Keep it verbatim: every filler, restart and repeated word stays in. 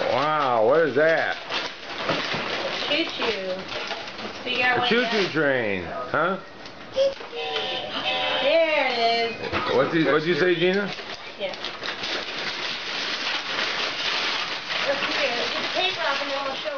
Wow, what is that? Choo-choo. Figure out A what choo-choo train, huh? There it is. What'd you, what'd you say, Gina? Yeah. Let's see here. Get the paper off and then we'll show